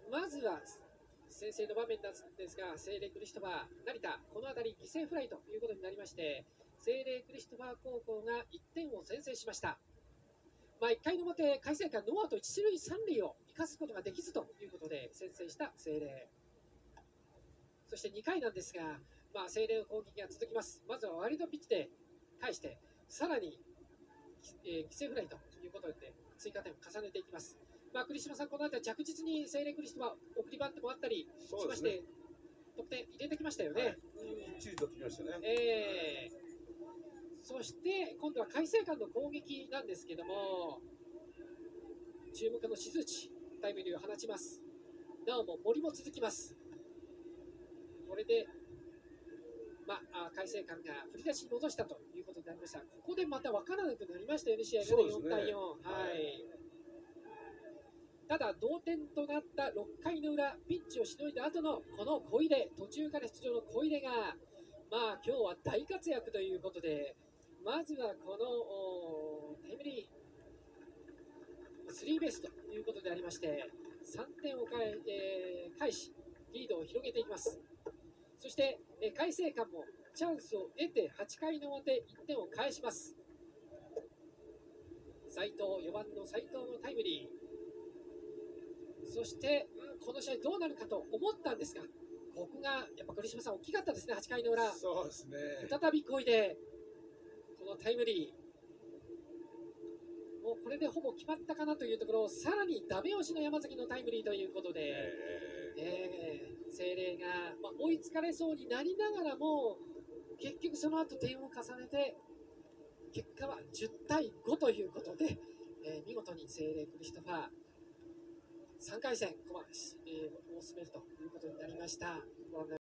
まずは先制の場面なんですが、聖霊クリストファー、成田、この辺り犠牲フライということになりまして、聖霊クリストファー高校が1点を先制しました。1回の表、開誠館ノーアウト1塁3塁を生かすことができずということで先制した聖霊。そして2回なんですが、聖霊の攻撃が続きます。まずはワイルドピッチで返して、さらに、犠牲フライということで追加点を重ねていきます。栗島さん、この辺り着実に聖霊クリストは送りバントもあったりしまして、得点入れてきましたよね。 はい、きっちりときましたね。 そして今度は開誠館の攻撃なんですけども、注目の静内タイムリーを放ちます。なおも森も続きます。これで開誠館が振り出しに戻したということになりました。ここでまた分からなくなりましたよね、試合がね、4対4。ただ同点となった6回の裏、ピンチをしのいだ後のこの小出、途中から出場の小出が今日は大活躍ということで、まずはこのタイムリースリーベースということでありまして、3点を返しリードを広げていきます。そして開誠館もチャンスを得て8回の表1点を返します。斉藤、4番の斉藤のタイムリー。そして、この試合どうなるかと思ったんですが、ここがやっぱ栗島さん大きかったですね。8回の裏、 そうですね、 再び小出、このタイムリー、もうこれでほぼ決まったかなというところを、さらにダメ押しの山崎のタイムリーということで、聖霊が、追いつかれそうになりながらも、結局その後点を重ねて、結果は10対5ということで、見事に聖霊クリストファー、3回戦、を進めるということになりました。